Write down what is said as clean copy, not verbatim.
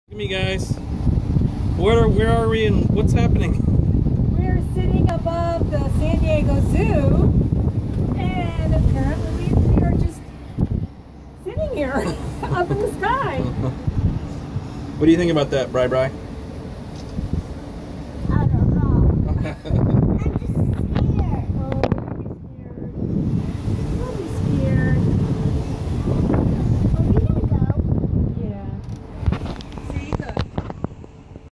Look at me, guys. Where are we and what's happening? We're sitting above the San Diego Zoo, and apparently we are just sitting here up in the sky. What do you think about that, Bri Bri?